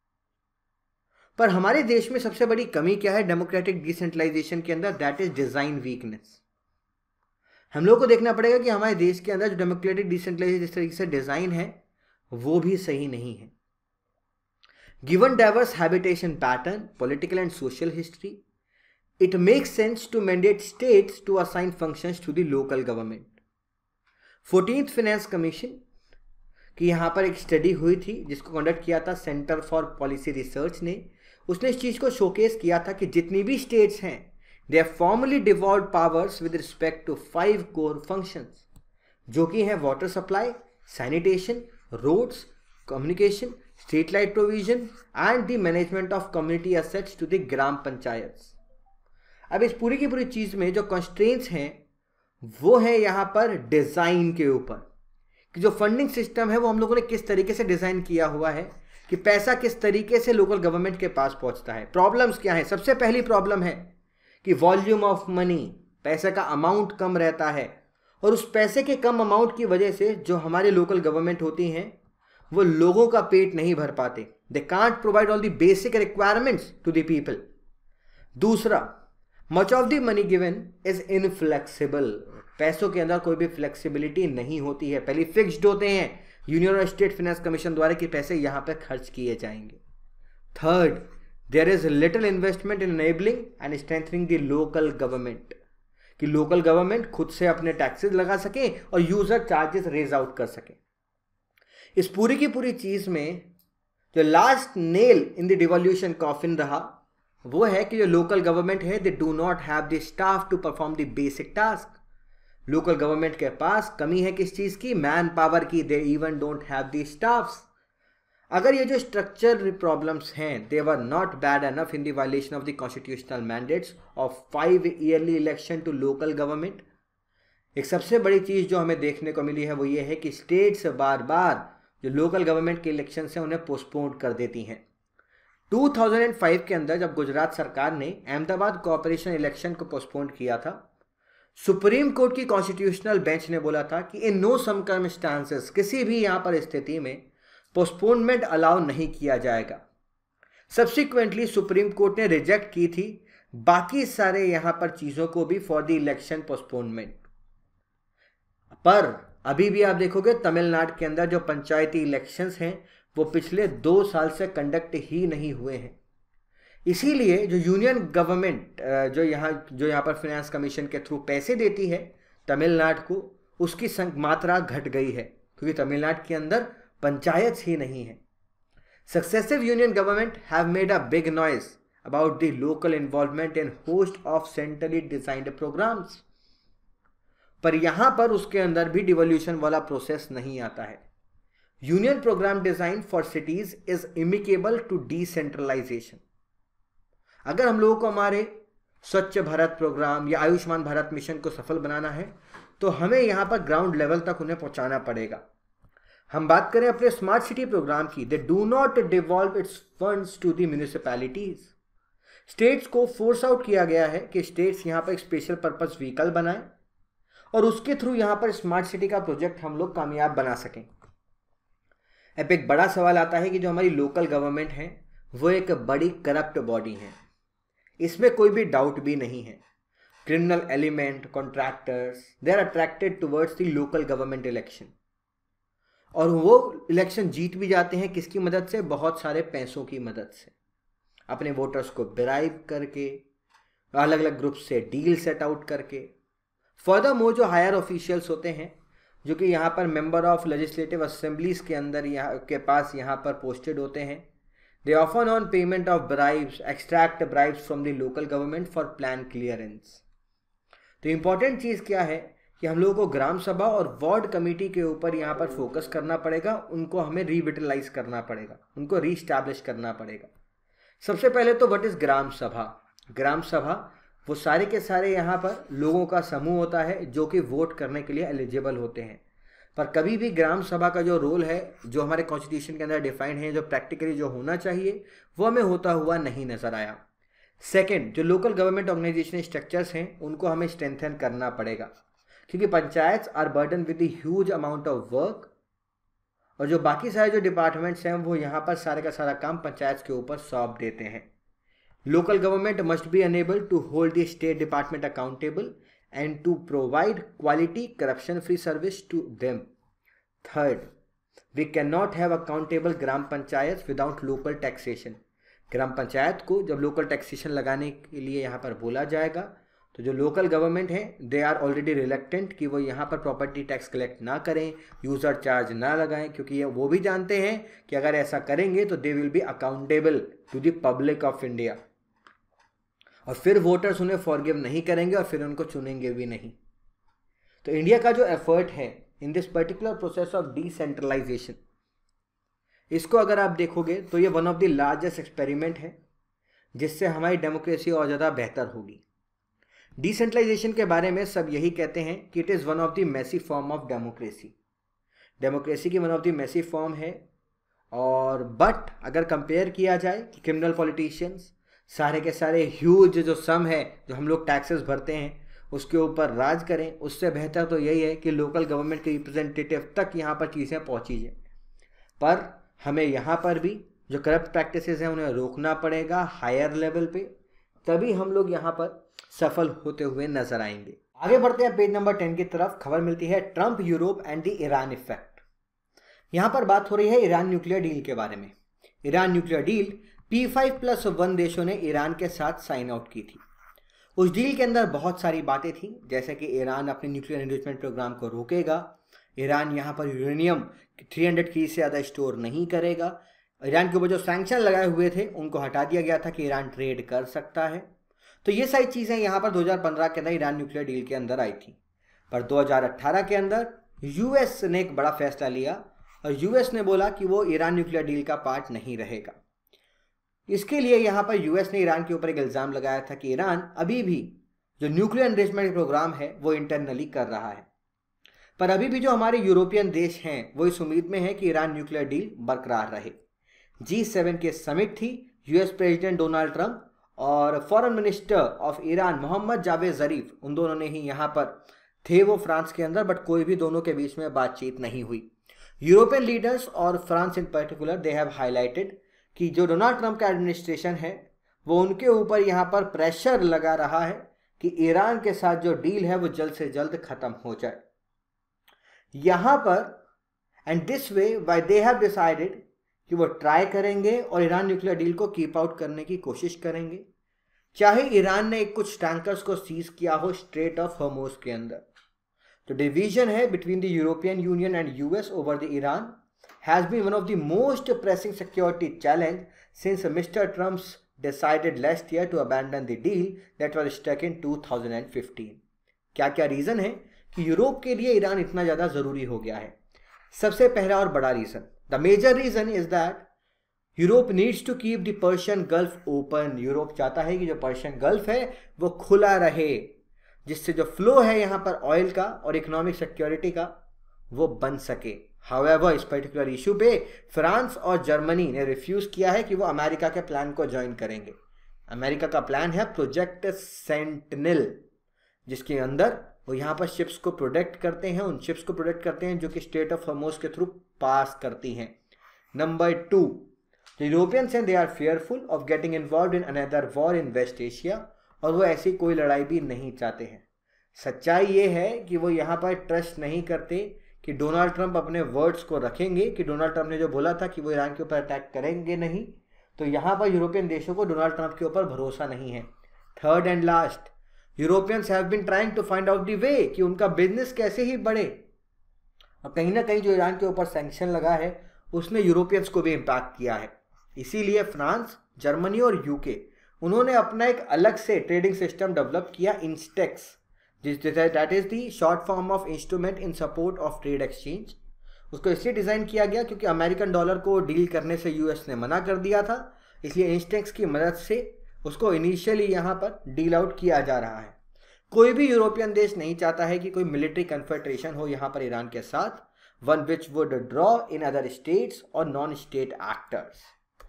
पर हमारे देश में सबसे बड़ी कमी क्या है डेमोक्रेटिक डिसेंट्रलाइजेशन के अंदर? That is design weakness. हम लोग को देखना पड़ेगा कि हमारे देश के अंदर जो डेमोक्रेटिक डिसेंट्रलाइजेशन जिस तरीके से डिजाइन है वो भी सही नहीं है। Given diverse habitation pattern, political and social history, it makes sense to mandate states to assign functions to the local government. Fourteenth finance commission की यहाँ पर एक स्टडी हुई थी जिसको कंडक्ट किया था सेंटर फॉर पॉलिसी रिसर्च ने। उसने इस चीज़ को शोकेस किया था कि जितनी भी स्टेट्स हैं they are formally devolve powers with respect to five core functions, जो कि हैं water supply, sanitation, roads, communication, street light provision and the management of community assets to the gram panchayat. अब इस पूरी की पूरी चीज़ में जो कंस्ट्रेंट्स हैं वो है यहाँ पर डिज़ाइन के ऊपर कि जो फंडिंग सिस्टम है वो हम लोगों ने किस तरीके से डिज़ाइन किया हुआ है कि पैसा किस तरीके से लोकल गवर्नमेंट के पास पहुँचता है। प्रॉब्लम्स क्या है? सबसे पहली प्रॉब्लम है कि वॉल्यूम ऑफ मनी, पैसे का अमाउंट कम रहता है और उस पैसे के कम अमाउंट की वजह से जो हमारे लोकल गवर्नमेंट होती हैं वो लोगों का पेट नहीं भर पाते। They can't provide all the basic requirements to the people. दूसरा, much of the money given is inflexible. पैसों के अंदर कोई भी फ्लेक्सिबिलिटी नहीं होती है, पहले फिक्स्ड होते हैं यूनियन और स्टेट फाइनेंस कमीशन द्वारा कि पैसे यहाँ पर खर्च किए जाएंगे। Third, there is little investment in enabling and strengthening the local government, कि लोकल गवर्नमेंट खुद से अपने टैक्सेस लगा सके और यूजर चार्जेस रेज आउट कर सके। इस पूरी की पूरी चीज में जो last nail in the devolution coffin रहा वो है कि जो लोकल गवर्नमेंट है they do not have the staff to perform the basic task. Local government के पास कमी है किस चीज की? मैन पावर की। They even don't have the staffs. अगर ये जो स्ट्रक्चरल प्रॉब्लम्स हैं they were not bad enough in the violation of the constitutional mandates of five yearly election to local government. एक सबसे बड़ी चीज जो हमें देखने को मिली है वो ये है कि स्टेट्स बार बार जो लोकल गवर्नमेंट के इलेक्शन हैं उन्हें पोस्टपोन कर देती हैं। दो हज़ार पाँच के अंदर जब गुजरात सरकार ने अहमदाबाद कॉर्पोरेशन इलेक्शन को पोस्टपोन किया था, सुप्रीम कोर्ट की कॉन्स्टिट्यूशनल बेंच ने बोला था कि इन नो सर्कमस्टांसेस, किसी भी यहां पर स्थिति में पोस्टपोनमेंट अलाउ नहीं किया जाएगा। सब्सिक्वेंटली सुप्रीम कोर्ट ने रिजेक्ट की थी बाकी सारे यहां पर चीजों को भी फॉर द इलेक्शन पोस्टपोनमेंट। पर अभी भी आप देखोगे तमिलनाडु के अंदर जो पंचायती इलेक्शंस हैं वो पिछले दो साल से कंडक्ट ही नहीं हुए हैं। इसीलिए जो यूनियन गवर्नमेंट जो यहाँ जो यहाँ पर फाइनेंस कमीशन के थ्रू पैसे देती है तमिलनाडु को, उसकी मात्रा घट गई है क्योंकि तमिलनाडु के अंदर पंचायत ही नहीं है। Successive union government have made a big noise about the local involvement in host of centrally designed programmes, पर यहां पर उसके अंदर भी डिवोल्यूशन वाला प्रोसेस नहीं आता है। Union programme design for cities is inimical to decentralisation. अगर हम लोगों को हमारे स्वच्छ भारत प्रोग्राम या आयुष्मान भारत मिशन को सफल बनाना है तो हमें यहां पर ग्राउंड लेवल तक उन्हें पहुंचाना पड़ेगा। हम बात करें अपने स्मार्ट सिटी प्रोग्राम की, they do not devolve its funds to the municipalities. States को फोर्स आउट किया गया है कि स्टेट्स यहां पर एक स्पेशल पर्पस व्हीकल बनाएं और उसके थ्रू यहां पर स्मार्ट सिटी का प्रोजेक्ट हम लोग कामयाब बना सकें। अब एक बड़ा सवाल आता है कि जो हमारी लोकल गवर्नमेंट है वो एक बड़ी करप्ट बॉडी है, इसमें कोई भी डाउट भी नहीं है। Criminal element, contractors, they are attracted towards the local government election और वो इलेक्शन जीत भी जाते हैं किसकी मदद से? बहुत सारे पैसों की मदद से, अपने वोटर्स को ब्राइब करके, अलग अलग ग्रुप से डील सेट आउट करके। फर्दर मोर जो हायर ऑफिशियल्स होते हैं जो कि यहाँ पर मेंबर ऑफ लेजिस्लेटिव असेंबलीज के अंदर यहाँ के पास यहाँ पर पोस्टेड होते हैं, they often on payment of bribes extract bribes from the local government for plan clearance. तो इंपॉर्टेंट चीज़ क्या है कि हम लोगों को ग्राम सभा और वार्ड कमेटी के ऊपर यहाँ पर फोकस करना पड़ेगा, उनको हमें रिविटलाइज करना पड़ेगा, उनको रीस्टैब्लिश करना पड़ेगा। सबसे पहले तो व्हाट इज ग्राम सभा? ग्राम सभा वो सारे के सारे यहाँ पर लोगों का समूह होता है जो कि वोट करने के लिए एलिजिबल होते हैं। पर कभी भी ग्राम सभा का जो रोल है जो हमारे कॉन्स्टिट्यूशन के अंदर डिफाइंड है, जो प्रैक्टिकली जो होना चाहिए वो हमें होता हुआ नहीं नजर आया। सेकंड, जो लोकल गवर्नमेंट ऑर्गेनाइजेशन स्ट्रक्चर्स हैं उनको हमें स्ट्रेंथन करना पड़ेगा क्योंकि panchayat are burden with the huge amount of work और जो बाकी सारे जो डिपार्टमेंट्स हैं वो यहाँ पर सारे का सारा काम पंचायत के ऊपर सौंप देते हैं। Local government must be unable to hold the state department accountable and to provide quality corruption-free service to them. Third, we cannot have accountable gram panchayats without local taxation. ग्राम पंचायत को जब लोकल टैक्सेशन लगाने के लिए यहाँ पर बोला जाएगा तो जो लोकल गवर्नमेंट है दे आर ऑलरेडी रिलेक्टेंट कि वो यहाँ पर प्रॉपर्टी टैक्स कलेक्ट ना करें, यूज़र चार्ज ना लगाएं, क्योंकि ये वो भी जानते हैं कि अगर ऐसा करेंगे तो they will be accountable to the public of India और फिर वोटर्स उन्हें फॉरगिव नहीं करेंगे और फिर उनको चुनेंगे भी नहीं। तो इंडिया का जो एफर्ट है in this particular process of decentralisation, इसको अगर आप देखोगे तो ये one of the largest experiment है जिससे हमारी डेमोक्रेसी और ज़्यादा बेहतर होगी। डिसेंट्रलाइजेशन के बारे में सब यही कहते हैं कि it is one of the messy form of democracy. Democracy की one of the messy form है और बट अगर कंपेयर किया जाए कि क्रिमिनल पॉलिटिशियंस सारे के सारे ह्यूज जो सम है जो हम लोग टैक्सेस भरते हैं उसके ऊपर राज करें, उससे बेहतर तो यही है कि लोकल गवर्नमेंट के रिप्रेजेंटेटिव तक यहाँ पर चीज़ें पहुँची जाए। पर हमें यहाँ पर भी जो करप्ट प्रैक्टिसेस हैं उन्हें रोकना पड़ेगा हायर लेवल पे, तभी हम लोग यहाँ पर सफल होते हुए नजर आएंगे। आगे बढ़ते हैं पेज नंबर टेन की तरफ। खबर मिलती है Trump, Europe and the Iran effect. यहाँ पर बात हो रही है ईरान न्यूक्लियर डील के बारे में। Iran nuclear deal P five plus one देशों ने ईरान के साथ साइन आउट की थी। उस डील के अंदर बहुत सारी बातें थी, जैसे कि ईरान अपने न्यूक्लियर एनरिचमेंट प्रोग्राम को रोकेगा, ईरान यहाँ पर यूरेनियम तीन सौ की से ज़्यादा स्टोर नहीं करेगा, ईरान के ऊपर जो सैंक्शन लगाए हुए थे उनको हटा दिया गया था कि ईरान ट्रेड कर सकता है। तो ये सारी चीज़ें यहाँ पर दो हज़ार पंद्रह के अंदर ईरान न्यूक्लियर डील के अंदर आई थी। पर दो हज़ार अठारह के अंदर यूएस ने एक बड़ा फैसला लिया और यूएस ने बोला कि वो ईरान न्यूक्लियर डील का पार्ट नहीं रहेगा। इसके लिए यहाँ पर यूएस ने ईरान के ऊपर एक इल्ज़ाम लगाया था कि ईरान अभी भी जो न्यूक्लियर एनरिचमेंट प्रोग्राम है वो इंटरनली कर रहा है। पर अभी भी जो हमारे यूरोपियन देश हैं वो इस उम्मीद में है कि ईरान न्यूक्लियर डील बरकरार रहे। जी सेवन के समिट थी यूएस प्रेसिडेंट डोनाल्ड ट्रंप और foreign minister of Iran Mohammad Javad Zarif, उन दोनों ने ही यहाँ पर थे वो फ्रांस के अंदर, बट कोई भी दोनों के बीच में बातचीत नहीं हुई। यूरोपियन लीडर्स और France in particular they have highlighted कि जो डोनाल्ड ट्रंप का एडमिनिस्ट्रेशन है वो उनके ऊपर यहाँ पर प्रेशर लगा रहा है कि ईरान के साथ जो डील है वो जल्द से जल्द खत्म हो जाए। यहाँ पर and this way why they have decided कि वो ट्राई करेंगे और ईरान न्यूक्लियर डील को कीप आउट करने की कोशिश करेंगे, चाहे ईरान ने कुछ टैंकर्स को सीज किया हो स्ट्रेट ऑफ हॉर्मुज़ के अंदर। तो डिवीजन है between the European Union and US over the Iran has been one of the most pressing security challenge since mister Trump's decided last year to abandon the deal that was stuck in two thousand fifteen। क्या क्या reason है कि Europe के लिए Iran इतना ज्यादा जरूरी हो गया है? सबसे पहला और बड़ा reason, the major reason is that Europe needs to keep the Persian Gulf open. Europe चाहता है कि जो पर्शियन गल्फ है वो खुला रहे, जिससे जो फ्लो है यहाँ पर ऑयल का और इकोनॉमिक सिक्योरिटी का वो बन सके। हाउएवर इस पर्टिकुलर इशू पे फ्रांस और जर्मनी ने रिफ्यूज किया है कि वो अमेरिका के प्लान को ज्वाइन करेंगे। अमेरिका का प्लान है प्रोजेक्ट सेंटिनल, जिसके अंदर वो यहाँ पर शिप्स को प्रोटेक्ट करते हैं, उन शिप्स को प्रोटेक्ट करते हैं जो कि स्ट्रेट ऑफ हॉर्मुज़ के थ्रू पास करती हैं। Number two, the Europeans and they are fearful of getting involve in another war in West Asia, और वो ऐसी कोई लड़ाई भी नहीं चाहते हैं। सच्चाई ये है कि वो यहाँ पर ट्रस्ट नहीं करते कि डोनाल्ड ट्रंप अपने वर्ड्स को रखेंगे, कि डोनाल्ड ट्रंप ने जो बोला था कि वो ईरान के ऊपर अटैक करेंगे नहीं, तो यहाँ पर यूरोपियन देशों को डोनाल्ड ट्रंप के ऊपर भरोसा नहीं है। Third and last, Europeans have been trying to find out the way कि उनका बिजनेस कैसे ही बढ़े, और कहीं ना कहीं जो ईरान के ऊपर सैंक्शन लगा है उसने यूरोपियंस को भी इम्पैक्ट किया है। इसीलिए फ्रांस, जर्मनी और यूके उन्होंने अपना एक अलग से ट्रेडिंग सिस्टम डेवलप किया, INSTEX, that is the short form of instrument in support of trade exchange. उसको इसलिए डिजाइन किया गया क्योंकि अमेरिकन डॉलर को डील करने से यूएस ने मना कर दिया था, इसलिए इंस्टेक्स की मदद से उसको इनिशियली यहाँ पर डील आउट किया जा रहा है। कोई भी यूरोपियन देश नहीं चाहता है कि कोई मिलिट्री कन्फेडरेशन हो यहाँ पर ईरान के साथ, one which would draw in other states और नॉन स्टेट एक्टर्स।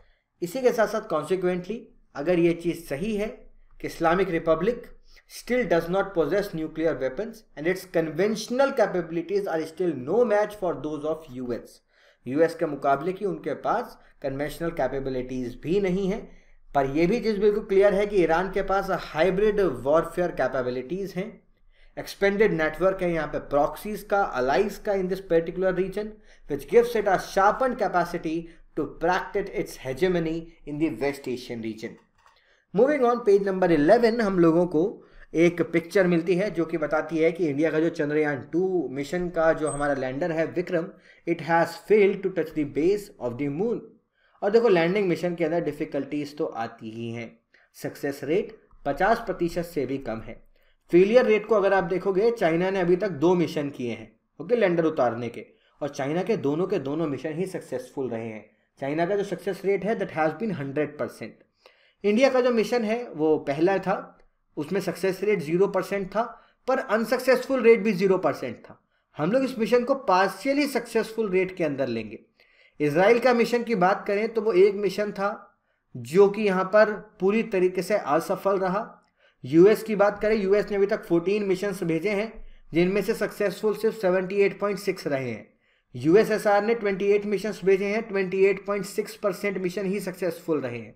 इसी के साथ साथ कॉन्सिक्वेंटली अगर ये चीज़ सही है कि Islamic republic still does not possess nuclear weapons and its conventional capabilities are still no match for those of U S. U S के मुकाबले की उनके पास conventional capabilities भी नहीं है, पर यह भी चीज़ बिल्कुल क्लियर है कि ईरान के पास हाइब्रिड वॉरफेयर कैपेबिलिटीज़ हैं, एक्सपेंडेड नेटवर्क है यहाँ पे प्रॉक्सीज का, अलाइज का in this particular region, which gives it a sharpen capacity to practice its hegemony in the West Asian region. Moving on, page number eleven हम लोगों को एक पिक्चर मिलती है जो कि बताती है कि इंडिया का जो चंद्रयान टू मिशन का जो हमारा लैंडर है Vikram, it has failed to touch the base of the moon. और देखो लैंडिंग मिशन के अंदर डिफिकल्टीज तो आती ही हैं, सक्सेस रेट पचास प्रतिशत से भी कम है। फेलियर रेट को अगर आप देखोगे, चाइना ने अभी तक दो मिशन किए हैं ओके लैंडर उतारने के, और चाइना के दोनों के दोनों मिशन ही सक्सेसफुल रहे हैं। चाइना का जो सक्सेस रेट है that has been hundred percent. India का जो मिशन है वो पहला था, उसमें सक्सेस रेट जीरो परसेंट था, पर अनसक्सेसफुल रेट भी जीरो परसेंट था। हम लोग इस मिशन को पार्शियली सक्सेसफुल रेट के अंदर लेंगे। इजराइल का मिशन की बात करें तो वो एक मिशन था जो कि यहाँ पर पूरी तरीके से असफल रहा। यूएस की बात करें, यूएस ने अभी तक चौदह मिशंस भेजे हैं जिनमें से सक्सेसफुल सिर्फ अठहत्तर पॉइंट छह रहे हैं। यूएसएसआर ने अट्ठाईस मिशंस भेजे हैं, अट्ठाईस पॉइंट छह परसेंट मिशन ही सक्सेसफुल रहे हैं।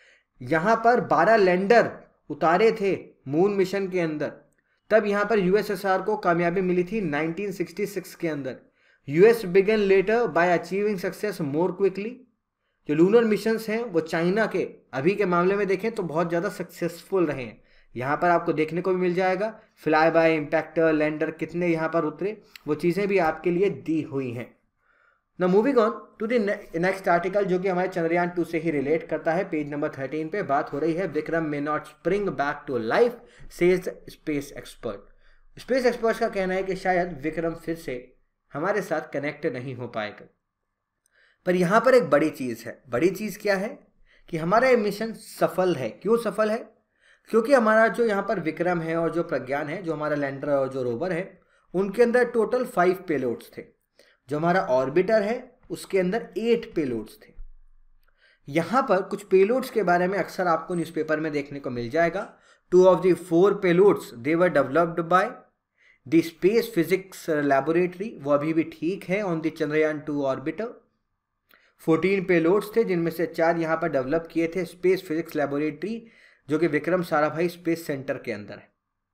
यहाँ पर बारह लैंडर उतारे थे मून मिशन के अंदर, तब यहाँ पर यूएसएसआर को कामयाबी मिली थी नाइनटीन सिक्सटी सिक्स के अंदर। US began later by achieving success more quickly. जो लूनर मिशंस हैं वो चाइना के अभी के मामले में देखें तो बहुत ज़्यादा सक्सेसफुल रहे हैं। यहाँ पर आपको देखने को भी मिल जाएगा फ्लाई बाय, इम्पैक्टर, लैंडर कितने यहाँ पर उतरे, वो चीज़ें भी आपके लिए दी हुई हैं। Now moving on to the next article जो कि हमारे चंद्रयान टू से ही रिलेट करता है। पेज नंबर थर्टीन पे बात हो रही है Vikram may not spring back to life says space expert. Space experts का कहना है कि शायद विक्रम फिर से हमारे साथ कनेक्ट नहीं हो पाएगा। पर यहाँ पर एक बड़ी चीज़ है। बड़ी चीज़ क्या है कि हमारा ये मिशन सफल है। क्यों सफल है? क्योंकि हमारा जो यहाँ पर विक्रम है और जो प्रज्ञान है, जो हमारा लैंडर और जो रोवर है, उनके अंदर टोटल फाइव पेलोड्स थे। जो हमारा ऑर्बिटर है उसके अंदर एट पेलोड्स थे। यहाँ पर कुछ पेलोड्स के बारे में अक्सर आपको न्यूज़पेपर में देखने को मिल जाएगा। Two of the four payloads they were developed by the space physics laboratory, वो अभी भी ठीक है on the Chandrayaan two orbiter. Fourteen payloads थे जिनमें से चार यहाँ पर डेवलप किए थे स्पेस फिजिक्स लैबोरेटरी, जो कि विक्रम साराभाई स्पेस सेंटर के अंदर है।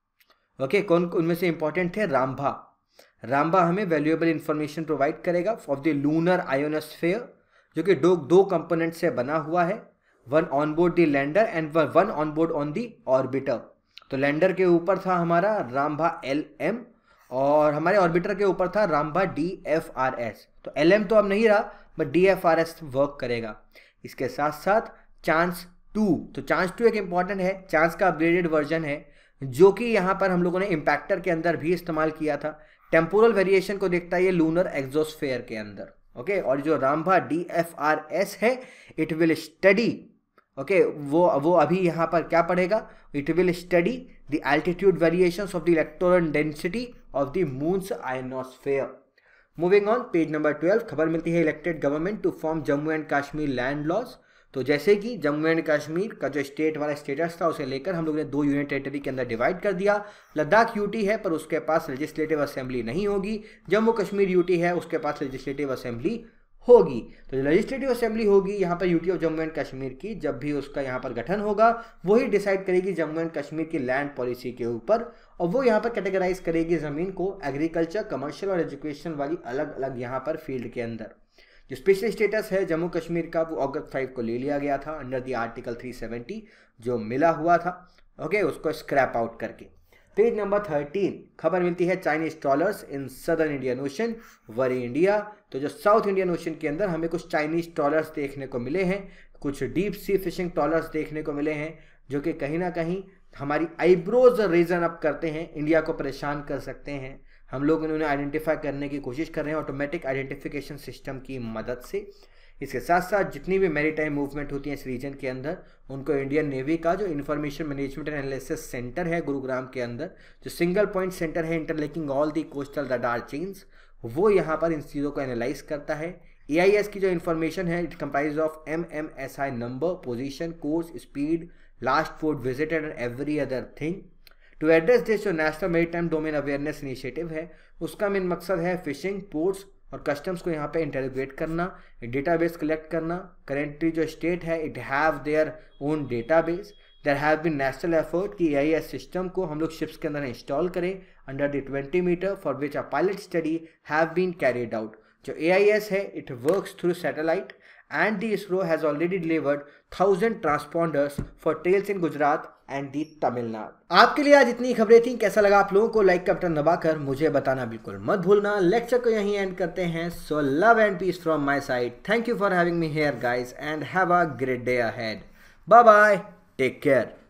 ओके okay, कौन उनमें से इंपॉर्टेंट थे? रामभा। रामभा हमें वैल्यूएबल इंफॉर्मेशन प्रोवाइड करेगा ऑफ द लूनर आयोनोस्फेयर, जो कि दो दो कंपोनेंट से बना हुआ है, one on board the lander and one on board on the orbiter. तो लैंडर के ऊपर था हमारा रामभा एल एम और हमारे ऑर्बिटर के ऊपर था Rambha D F R S. तो एल एम तो अब नहीं रहा, but D F R S work करेगा। इसके साथ साथ चांस टू, तो चांस टू एक इंपॉर्टेंट है, चांस का अपग्रेडेड वर्जन है, जो कि यहाँ पर हम लोगों ने इम्पैक्टर के अंदर भी इस्तेमाल किया था। टेम्पोरल वेरिएशन को देखता है ये लूनर एक्सोस्फेयर के अंदर। Okay okay? और जो Rambha D F R S है, इट विल स्टडी, ओके वो वो अभी यहाँ पर क्या पढ़ेगा? It will study the altitude variations of the electron density of the moon's ionosphere. Moving on, page number twelve, खबर मिलती है elected government to form Jammu and Kashmir land laws. तो जैसे कि जम्मू एंड कश्मीर का जो स्टेट वाला स्टेटस था उसे लेकर हम लोग ने दो यूनियन टेरिटरी के अंदर डिवाइड कर दिया। लद्दाख यूटी है पर उसके पास लेजिस्लेटिव असेंबली नहीं होगी, जम्मू कश्मीर यूटी है उसके पास लेजिस्लेटिव असेंबली होगी। तो जो लेजिस्लेटिव असेंबली होगी यहाँ पर UT of Jammu and Kashmir की, जब भी उसका यहाँ पर गठन होगा वही डिसाइड करेगी जम्मू एंड कश्मीर की लैंड पॉलिसी के ऊपर, और वो यहाँ पर कैटेगराइज करेगी ज़मीन को एग्रीकल्चर, कमर्शियल और एजुकेशन वाली अलग अलग यहाँ पर फील्ड के अंदर। जो स्पेशल स्टेटस है जम्मू कश्मीर का वो अगस्त फाइव को ले लिया गया था under the article three seventy जो मिला हुआ था, ओके उसको स्क्रैप आउट करके। पेज नंबर थर्टीन, खबर मिलती है Chinese trawlers in southern Indian ocean worry India. तो जो साउथ इंडियन ओशन के अंदर हमें कुछ चाइनीज ट्रॉलर्स देखने को मिले हैं, कुछ डीप सी फिशिंग ट्रॉलर्स देखने को मिले हैं, जो कि कहीं ना कहीं हमारी आईब्रोज रीजन अप करते हैं, इंडिया को परेशान कर सकते हैं। हम लोग उन्हें आइडेंटिफाई करने की कोशिश कर रहे हैं ऑटोमेटिक आइडेंटिफिकेशन सिस्टम की मदद से। इसके साथ साथ जितनी भी मैरीटाइम मूवमेंट होती है इस रीजन के अंदर, उनको इंडियन नेवी का जो information management and analysis centre है गुरुग्राम के अंदर, जो सिंगल पॉइंट सेंटर है interlinking all the coastal radar chains, वो यहाँ पर इन चीज़ों को एनालाइज करता है। ए आई एस की जो इन्फॉर्मेशन है it comprise of M M S I number, position, course, speed, last port visited and every other thing. To address this जो national maritime domain awareness initiative है उसका मेन मकसद है फिशिंग, पोर्ट्स और customs को यहाँ पे इंटेरोगेट करना, डेटाबेस कलेक्ट करना। करेंटली जो स्टेट है it have their own database. There have been national effort कि ए आई एस सिस्टम को हम लोग शिप्स के अंदर इंस्टॉल करें under the twenty metre for which a pilot study have been carried out. जो ए आई एस है it works through satellite and the ISRO has already delivered thousand transponders for trails in Gujarat and the Tamil Nadu। आपके लिए आज इतनी खबरें थी, कैसा लगा आप लोगों को? लाइक का बटन दबाकर मुझे बताना बिल्कुल मत भूलना। लेक्चर को यहीं एंड करते हैं। So love and peace from my side. Thank you for having me here guys and have a great day ahead. Bye bye, take care.